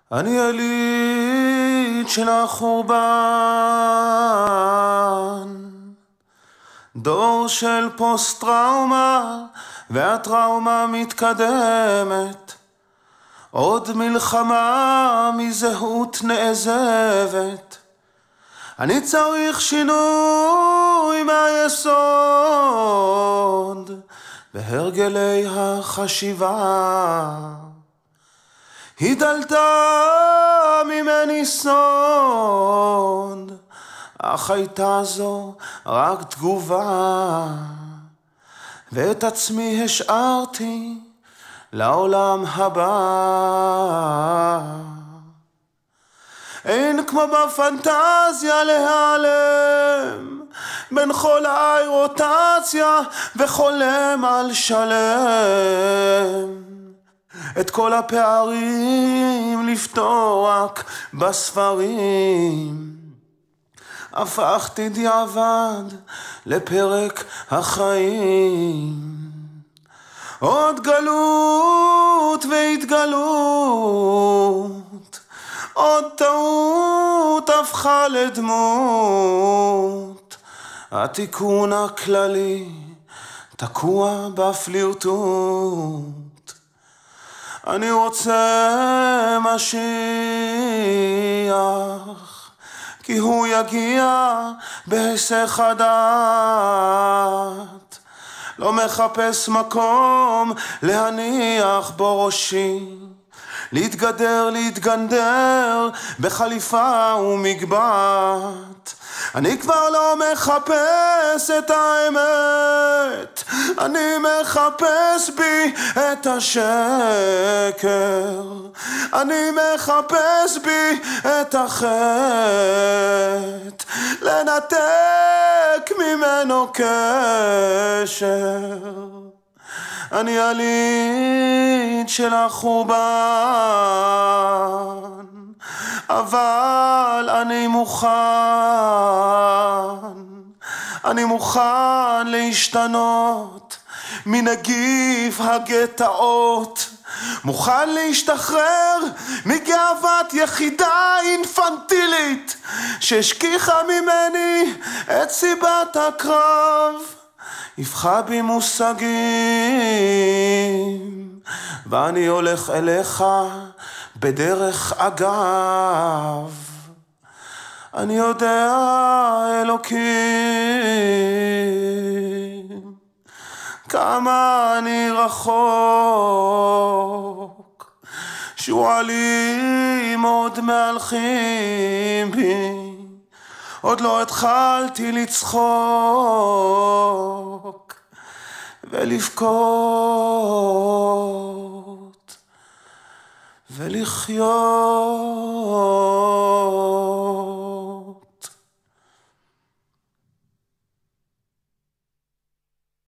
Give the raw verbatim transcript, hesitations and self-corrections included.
אני יליד של החורבן, דור של פוסט טראומה והטראומה מתקדמת, עוד מלחמה מזהות נעזבת. אני צריך שינוי מהיסוד בהרגלי החשיבה. היא דלתה ממני סוד, אך הייתה זו רק תגובה, ואת עצמי השארתי לעולם הבא. אין כמו בפנטזיה להיעלם בין חולי רוטציה וחולם על שלם, את כל הפערים לפתור רק בספרים. הפכתי דיעבד לפרק החיים, עוד גלות והתגלות, עוד טעות הפכה לדמות. התיקון הכללי תקוע בפלירטוט. אני רוצה משיח, כי הוא יגיע בהיסח הדעת. לא מחפש מקום להניח בו ראשי, להתגדר, להתגנדר בחליפה ומגבעת. אני כבר לא מחפש את האמת, אני מחפש בי את השקר. אני מחפש בי את החטא, לנתק ממנו קשר. אני יליד של החורבן, אבל אני מוכן, אני מוכן להשתנות מנגיף הגטאות, מוכן להשתחרר מגאוות יחידה אינפנטילית שהשכיחה ממני את סיבת הקרב. יפחה בי מושגים ואני הולך אליך בדרך אגב. אני יודע אלוקים כמה אני רחוק, שועלים עוד מהלכים בי, עוד לא התחלתי לצחוק ולבכות ולחיות.